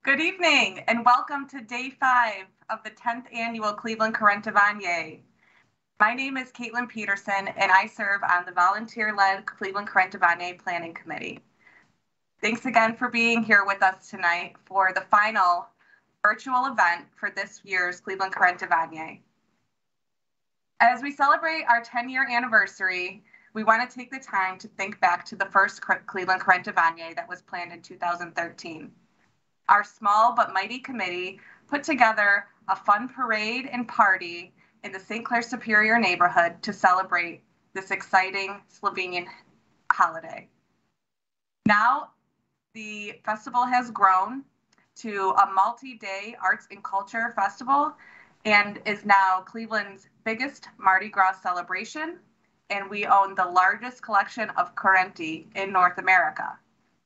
Good evening and welcome to Day 5 of the 10th Annual Cleveland Kurentovanje. My name is Caitlin Peterson and I serve on the volunteer-led Cleveland Kurentovanje Planning Committee. Thanks again for being here with us tonight for the final virtual event for this year's Cleveland Kurentovanje. As we celebrate our 10-year anniversary, we want to take the time to think back to the first Cleveland Kurentovanje that was planned in 2013. Our small but mighty committee put together a fun parade and party in the St. Clair Superior neighborhood to celebrate this exciting Slovenian holiday. Now, the festival has grown to a multi-day arts and culture festival and is now Cleveland's biggest Mardi Gras celebration, and we own the largest collection of Kurenti in North America.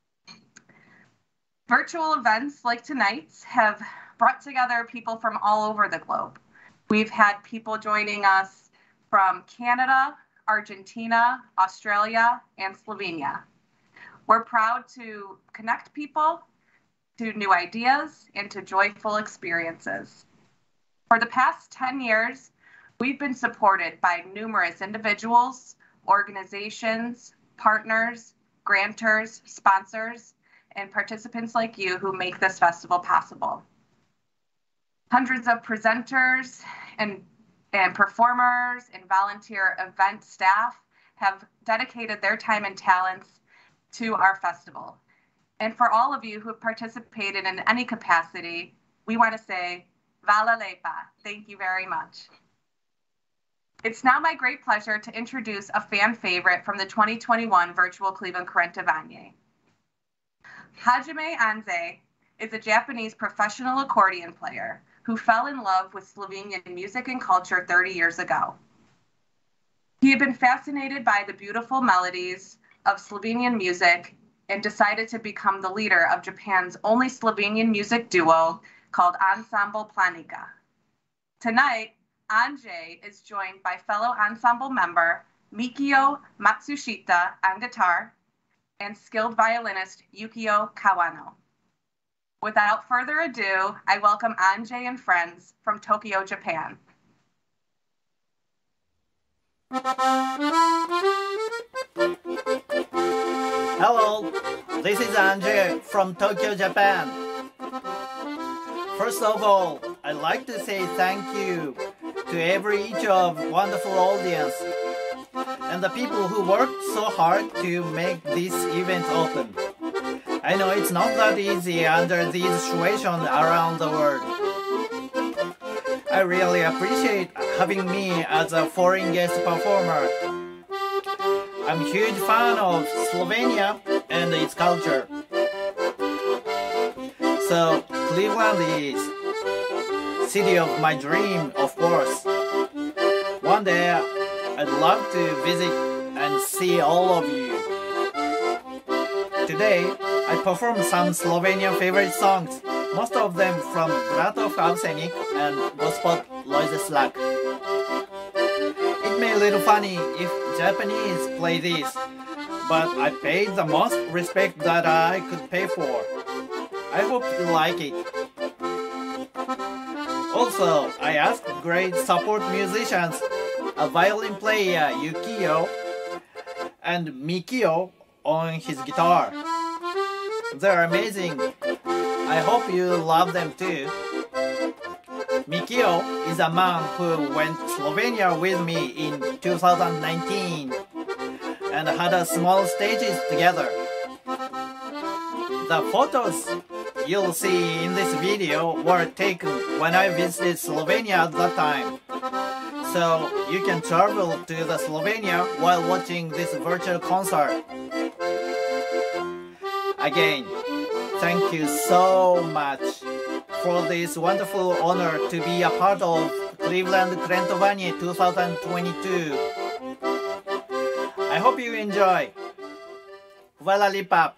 Virtual events like tonight's have brought together people from all over the globe. We've had people joining us from Canada, Argentina, Australia, and Slovenia. We're proud to connect people to new ideas and to joyful experiences. For the past 10 years, we've been supported by numerous individuals, organizations, partners, grantors, sponsors, and participants like you who make this festival possible. Hundreds of presenters and performers and volunteer event staff have dedicated their time and talents to our festival. And for all of you who have participated in any capacity, we want to say, Hvala lepa, thank you very much. It's now my great pleasure to introduce a fan favorite from the 2021 Virtual Cleveland Kurentovanje. Hajime Anzai is a Japanese professional accordion player who fell in love with Slovenian music and culture 30 years ago. He had been fascinated by the beautiful melodies of Slovenian music and decided to become the leader of Japan's only Slovenian music duo called Ansambel Planika. Tonight, Anže is joined by fellow ensemble member Mikio Matsushita on guitar and skilled violinist Yukio Kawano. Without further ado, I welcome Anže and friends from Tokyo, Japan. Hello, this is Anže from Tokyo, Japan. First of all, I'd like to say thank you to each of wonderful audience and the people who worked so hard to make this event open. I know it's not that easy under these situations around the world. I really appreciate having me as a foreign guest performer. I'm a huge fan of Slovenia and its culture. So Cleveland is city of my dream, of course. One day I'd love to visit and see all of you. Today I perform some Slovenian favorite songs, most of them from Bratov Avsenik and Gospod Lojze Slak. It may be a little funny if Japanese play this, but I paid the most respect that I could pay for. I hope you like it. Also, I asked great support musicians, a violin player Yukio and Mikio on his guitar. They're amazing. I hope you love them too. Mikio is a man who went to Slovenia with me in 2019 and had a small stages together. The photos you'll see in this video were taken when I visited Slovenia at that time. So you can travel to the Slovenia while watching this virtual concert. Again, thank you so much for this wonderful honor to be a part of Cleveland Kurentovanje 2022. I hope you enjoy. Hvala lepa.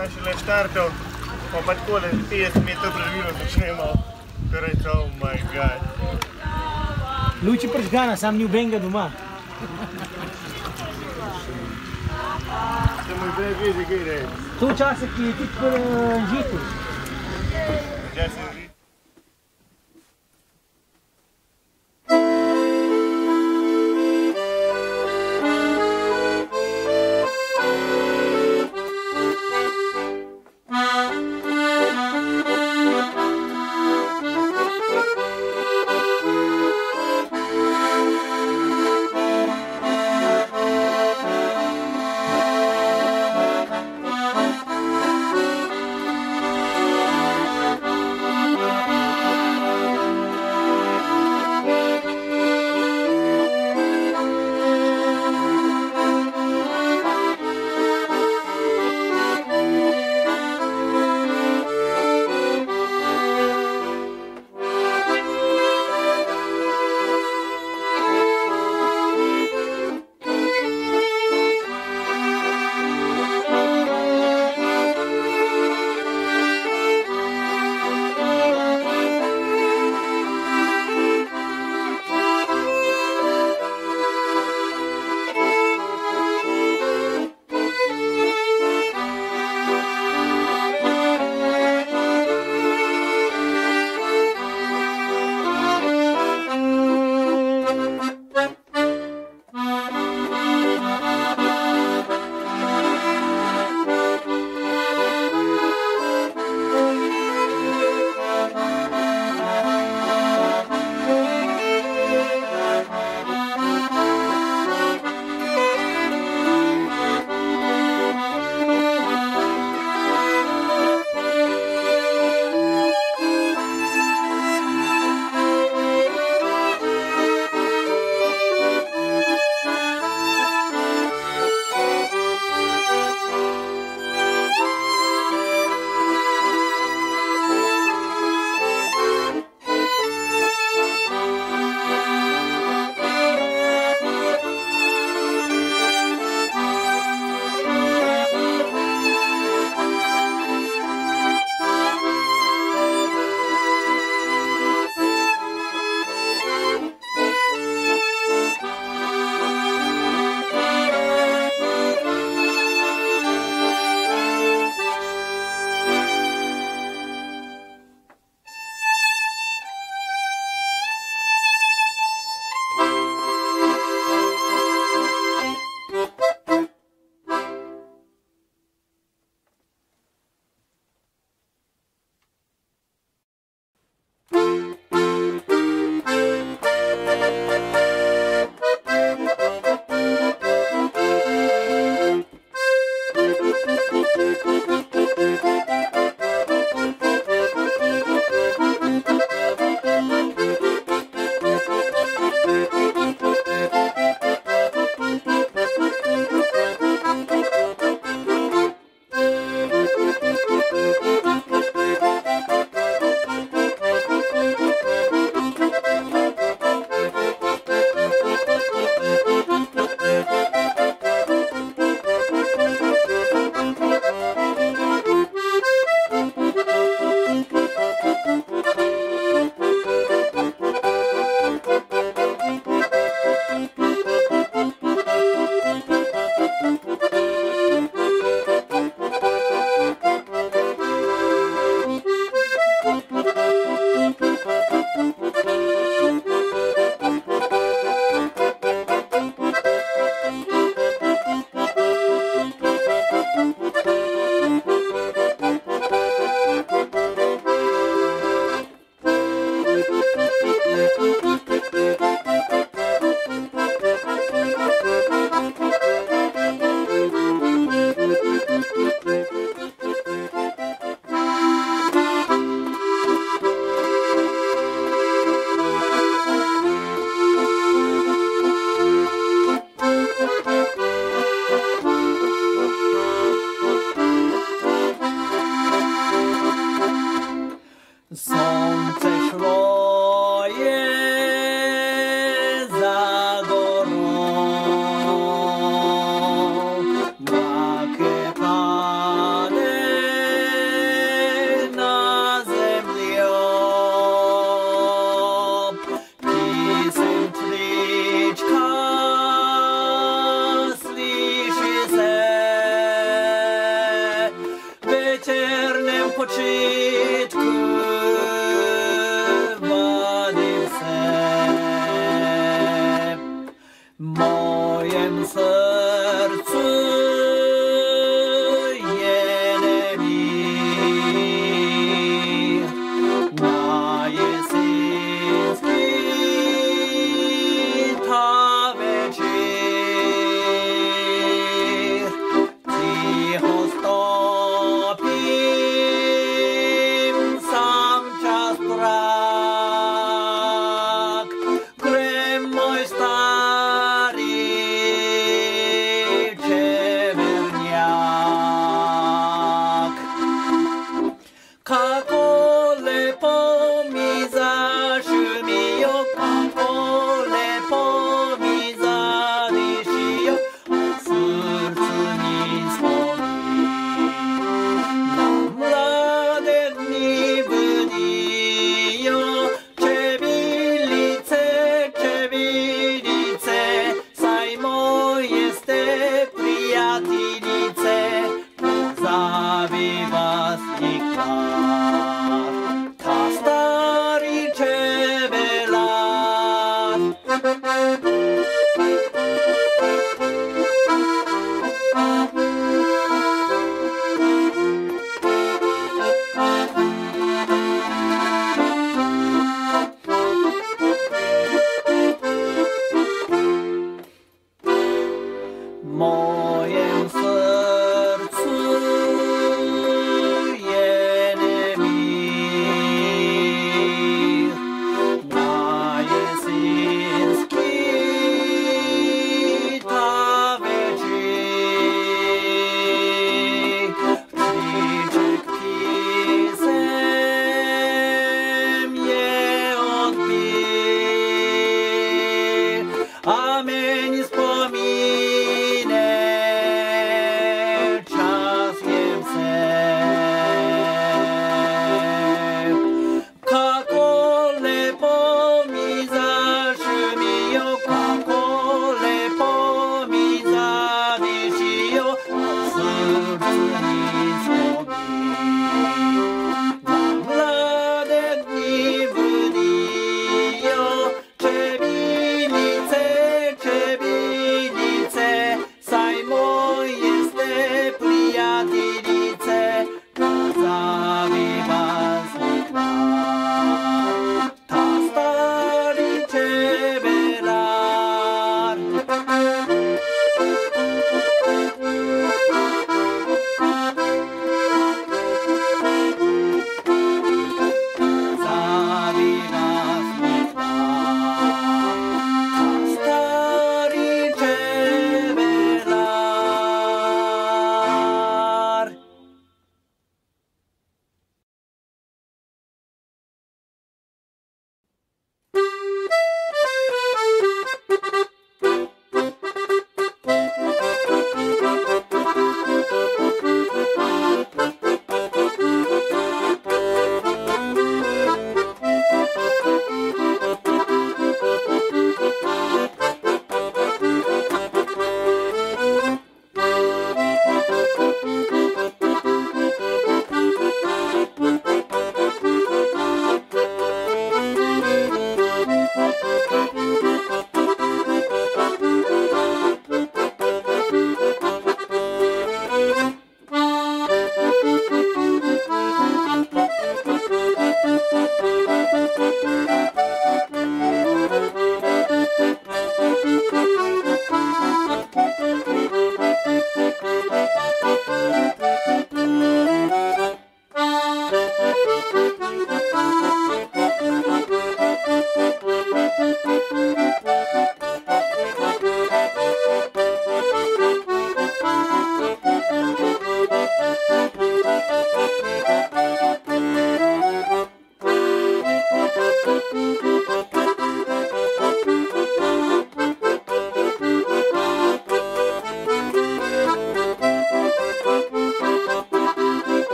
šele štartal, pa takole 50 metrov pred vilo začnemo. Torej, oh my god. Luč je prižgana, sam ni nobenega doma. Se moj brat vezi, kaj je. To včasih je tudi pri Anžitu.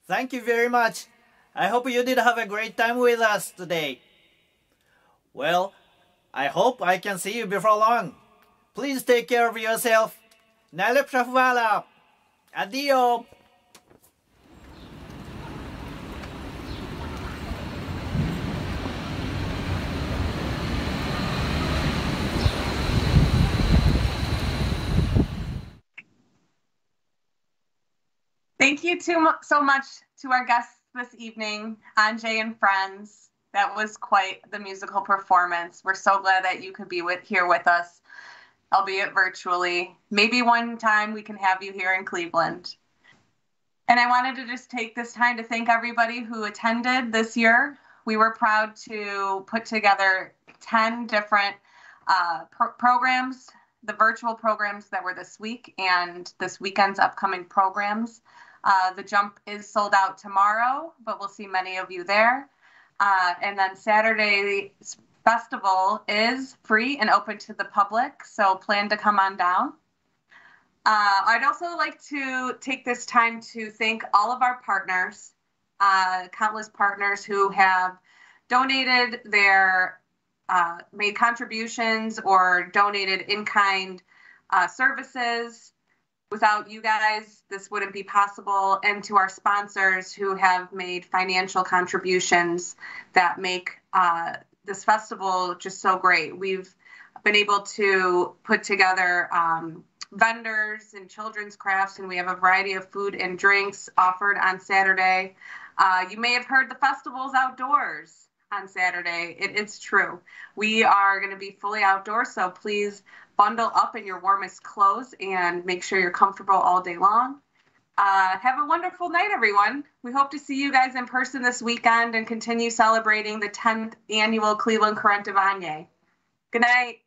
Thank you very much. I hope you did have a great time with us today. Well, I hope I can see you before long. Please take care of yourself. Najlepša hvala. Adio. Thank you so much to our guests this evening, Anže and friends. That was quite the musical performance. We're so glad that you could be here with us, albeit virtually. Maybe one time we can have you here in Cleveland. And I wanted to just take this time to thank everybody who attended this year. We were proud to put together 10 different programs, the virtual programs that were this week and this weekend's upcoming programs. The jump is sold out tomorrow, but we'll see many of you there. And then Saturday's festival is free and open to the public, so plan to come on down. I'd also like to take this time to thank all of our partners, countless partners who have donated their, made contributions or donated in-kind services. Without you guys, this wouldn't be possible. And to our sponsors who have made financial contributions that make this festival just so great. We've been able to put together vendors and children's crafts, and we have a variety of food and drinks offered on Saturday. You may have heard the festival's outdoors on Saturday. It's true. We are going to be fully outdoors, so please bundle up in your warmest clothes and make sure you're comfortable all day long. Have a wonderful night, everyone. We hope to see you guys in person this weekend and continue celebrating the 10th annual Cleveland Kurentovanje. Good night.